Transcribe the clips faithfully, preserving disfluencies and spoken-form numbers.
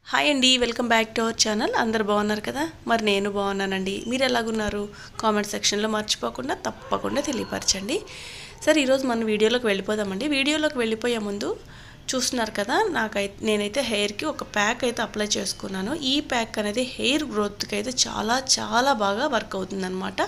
Hi అండి, welcome back to our channel. అందరు బాగున్నారు కదా? మరి నేను బాగున్నానండి. మీరు ఎలాగున్నారు? కామెంట్ సెక్షన్లో మర్చిపోకుండా తప్పకుండా తెలియపరచండి. సరే, ఈరోజు మన వీడియోలోకి వెళ్ళిపోదామండి. వీడియోలోకి వెళ్ళిపోయే ముందు చూస్తున్నారు కదా, నాకైతే నేనైతే హెయిర్కి ఒక ప్యాక్ అయితే అప్లై చేసుకున్నాను. ఈ ప్యాక్ అనేది హెయిర్ గ్రోత్కి అయితే చాలా చాలా బాగా వర్క్ అవుతుందన్నమాట.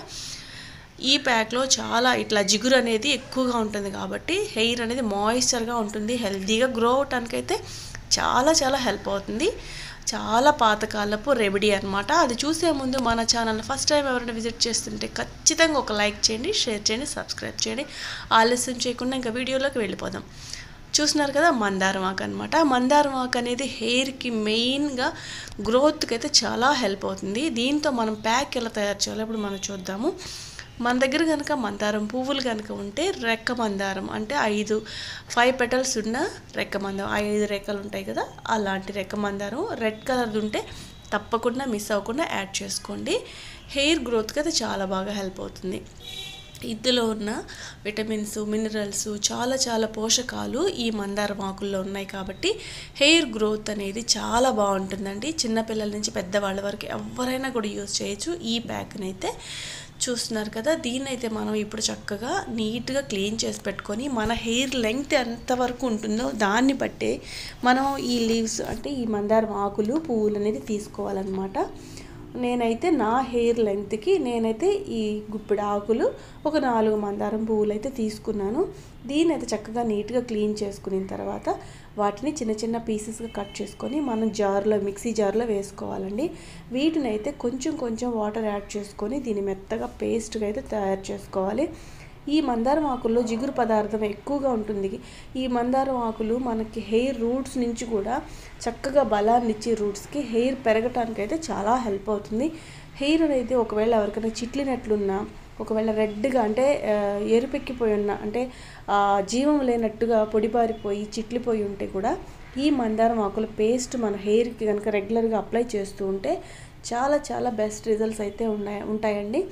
ఈ ప్యాక్లో చాలా ఇట్లా జిగురు అనేది ఎక్కువగా ఉంటుంది కాబట్టి హెయిర్ అనేది మాయిశ్చర్గా ఉంటుంది, హెల్తీగా గ్రో అవటానికి అయితే చాలా చాలా హెల్ప్ అవుతుంది. చాలా పాతకాలపు రెమెడీ అనమాట. అది చూసే ముందు మన ఛానల్ని ఫస్ట్ టైం ఎవరైనా విజిట్ చేస్తుంటే ఖచ్చితంగా ఒక లైక్ చేయండి, షేర్ చేయండి, సబ్స్క్రైబ్ చేయండి. ఆలస్యం చేయకుండా ఇంకా వీడియోలోకి వెళ్ళిపోదాం. చూస్తున్నారు కదా, మందారం ఆకు అనమాట. మందారం ఆకు అనేది హెయిర్కి మెయిన్గా గ్రోత్కి అయితే చాలా హెల్ప్ అవుతుంది. దీంతో మనం ప్యాక్ ఎలా తయారు చేయాలో ఇప్పుడు మనం చూద్దాము. మన దగ్గర కనుక మందారం పువ్వులు కనుక ఉంటే రెక్క మందారం అంటే ఐదు ఫైవ్ పెటల్స్ ఉన్న రెక్క మందారం, ఐదు రెక్కలు ఉంటాయి కదా, అలాంటి రెక్క మందారం రెడ్ కలర్ది ఉంటే తప్పకుండా మిస్ అవ్వకుండా యాడ్ చేసుకోండి. హెయిర్ గ్రోత్కి అయితే చాలా బాగా హెల్ప్ అవుతుంది. ఇందులో ఉన్న విటమిన్స్, మినరల్స్, చాలా చాలా పోషకాలు ఈ మందారం ఆకుల్లో ఉన్నాయి కాబట్టి హెయిర్ గ్రోత్ అనేది చాలా బాగుంటుందండి. చిన్నపిల్లల నుంచి పెద్దవాళ్ళ వరకు ఎవరైనా కూడా యూజ్ చేయొచ్చు ఈ ప్యాక్ని అయితే. చూస్తున్నారు కదా, దీన్ని అయితే మనం ఇప్పుడు చక్కగా నీట్గా క్లీన్ చేసి పెట్టుకొని మన హెయిర్ లెంగ్త్ ఎంతవరకు ఉంటుందో దాన్ని బట్టే మనం ఈ లీవ్స్ అంటే ఈ మందారం ఆకులు పువ్వులు అనేది తీసుకోవాలన్నమాట. నేనైతే నా హెయిర్ లెంగ్త్కి నేనైతే ఈ గుప్పిడి ఆకులు ఒక నాలుగు మందారం పువ్వులు అయితే తీసుకున్నాను. దీన్ని అయితే చక్కగా నీట్గా క్లీన్ చేసుకున్న తర్వాత వాటిని చిన్న చిన్న పీసెస్గా కట్ చేసుకొని మనం జార్లో మిక్సీ జార్లో వేసుకోవాలండి. వీటిని అయితే కొంచెం కొంచెం వాటర్ యాడ్ చేసుకొని దీన్ని మెత్తగా పేస్ట్గా అయితే తయారు చేసుకోవాలి. ఈ మందారం ఆకుల్లో జిగురు పదార్థం ఎక్కువగా ఉంటుంది. ఈ మందారం ఆకులు మనకి హెయిర్ రూట్స్ నుంచి కూడా చక్కగా బలాన్ని ఇచ్చి రూట్స్కి హెయిర్ పెరగటానికి అయితే చాలా హెల్ప్ అవుతుంది. హెయిర్ అనేది ఒకవేళ ఎవరికైనా చిట్లినట్లున్నా, ఒకవేళ రెడ్గా అంటే ఎరుపెక్కిపోయి ఉన్న అంటే జీవం లేనట్టుగా పొడిబారిపోయి చిట్లిపోయి ఉంటే కూడా ఈ మందారం ఆకుల పేస్ట్ మన హెయిర్కి కనుక రెగ్యులర్గా అప్లై చేస్తూ ఉంటే చాలా చాలా బెస్ట్ రిజల్ట్స్ అయితే ఉన్నాయి ఉంటాయండి.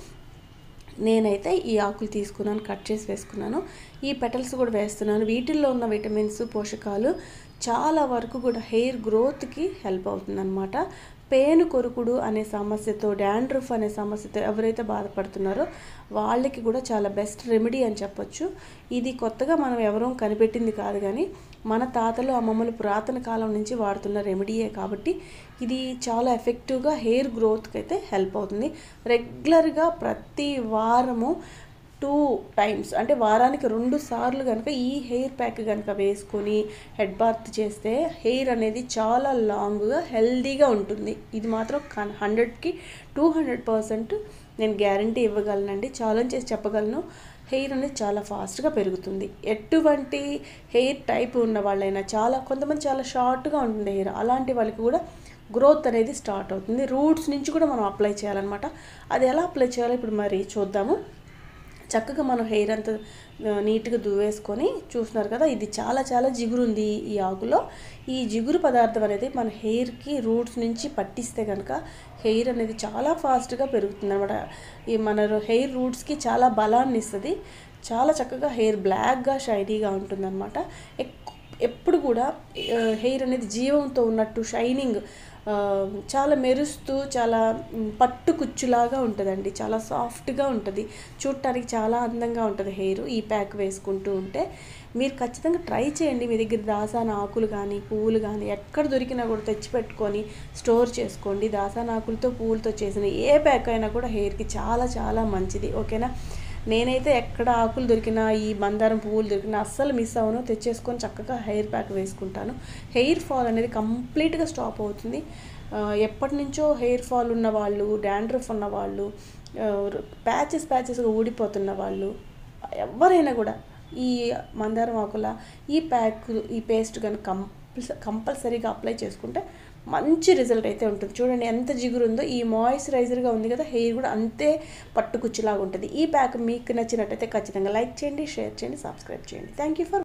నేనైతే ఈ ఆకులు తీసుకున్నాను, కట్ చేసి వేసుకున్నాను. ఈ పెటల్స్ కూడా వేస్తున్నాను. వీటిల్లో ఉన్న విటమిన్స్, పోషకాలు చాలా వరకు కూడా హెయిర్ గ్రోత్కి హెల్ప్ అవుతుందన్నమాట. పేను కొరుకుడు అనే సమస్యతో, డాండ్రఫ్ అనే సమస్యతో ఎవరైతే బాధపడుతున్నారో వాళ్ళకి కూడా చాలా బెస్ట్ రెమెడీ అని చెప్పొచ్చు. ఇది కొత్తగా మనం ఎవరూ కనిపెట్టింది కాదు, కానీ మన తాతలు అమ్మమ్మలు పురాతన కాలం నుంచి వాడుతున్న రెమెడీయే కాబట్టి ఇది చాలా ఎఫెక్టివ్గా హెయిర్ గ్రోత్కి అయితే హెల్ప్ అవుతుంది. రెగ్యులర్గా ప్రతి వారము టూ టైమ్స్ అంటే వారానికి రెండు సార్లు కనుక ఈ హెయిర్ ప్యాక్ కనుక వేసుకొని హెడ్ బాత్ చేస్తే హెయిర్ అనేది చాలా లాంగ్గా హెల్దీగా ఉంటుంది. ఇది మాత్రం హండ్రెడ్కి టూ హండ్రెడ్ పర్సెంట్ నేను గ్యారంటీ ఇవ్వగలనండి, ఛాలెంజ్ చేసి చెప్పగలను. హెయిర్ అనేది చాలా ఫాస్ట్గా పెరుగుతుంది. ఎటువంటి హెయిర్ టైప్ ఉన్న వాళ్ళైనా, చాలా కొంతమంది చాలా షార్ట్గా ఉంటుంది హెయిర్, అలాంటి వాళ్ళకి కూడా గ్రోత్ అనేది స్టార్ట్ అవుతుంది. రూట్స్ నుంచి కూడా మనం అప్లై చేయాలన్నమాట. అది ఎలా అప్లై చేయాలో ఇప్పుడు మరి చూద్దాము. చక్కగా మనం హెయిర్ అంతా నీట్గా దువ్వేసుకొని, చూస్తున్నారు కదా, ఇది చాలా చాలా జిగురు ఉంది ఈ ఆకులో. ఈ జిగురు పదార్థం అనేది మన హెయిర్కి రూట్స్ నుంచి పట్టిస్తే కనుక హెయిర్ అనేది చాలా ఫాస్ట్గా పెరుగుతుంది అనమాట. ఈ మన హెయిర్ రూట్స్కి చాలా బలాన్ని ఇస్తుంది. చాలా చక్కగా హెయిర్ బ్లాక్గా షైనీగా ఉంటుందన్నమాట. ఎప్పుడు కూడా హెయిర్ అనేది జీవంతో ఉన్నట్టు షైనింగ్, చాలా మెరుస్తూ చాలా పట్టు కుచ్చులాగా ఉంటుందండి. చాలా సాఫ్ట్గా ఉంటుంది, చూడటానికి చాలా అందంగా ఉంటుంది హెయిర్ ఈ ప్యాక్ వేసుకుంటూ ఉంటే. మీరు ఖచ్చితంగా ట్రై చేయండి. మీ దగ్గర దాసాన ఆకులు కానీ పువ్వులు కానీ ఎక్కడ దొరికినా కూడా తెచ్చిపెట్టుకొని స్టోర్ చేసుకోండి. దాసాన ఆకులతో పువ్వులతో చేసిన ఏ ప్యాక్ అయినా కూడా హెయిర్కి చాలా చాలా మంచిది. ఓకేనా? నేనైతే ఎక్కడ ఆకులు దొరికినా, ఈ మందారం పువ్వులు దొరికినా అస్సలు మిస్ అవ్వను, తెచ్చేసుకొని చక్కగా హెయిర్ ప్యాక్ వేసుకుంటాను. హెయిర్ ఫాల్ అనేది కంప్లీట్గా స్టాప్ అవుతుంది. ఎప్పటి నుంచో హెయిర్ ఫాల్ ఉన్న వాళ్ళు, డాండ్రఫ్ ఉన్న వాళ్ళు, ప్యాచెస్ ప్యాచెస్గా ఊడిపోతున్న వాళ్ళు ఎవరైనా కూడా ఈ మందారం ఆకుల ఈ ప్యాక్ ఈ పేస్ట్ కనుక కంపల్స కంపల్సరీగా అప్లై చేసుకుంటే మంచి రిజల్ట్ అయితే ఉంటుంది. చూడండి ఎంత జిగురు ఉందో. ఈ మాయిశ్చరైజర్గా ఉంది కదా, హెయిర్ కూడా అంతే పట్టుకుచ్చులాగా ఉంటుంది. ఈ ప్యాక్ మీకు నచ్చినట్టయితే ఖచ్చితంగా లైక్ చేయండి, షేర్ చేయండి, సబ్స్క్రైబ్ చేయండి. Thank you for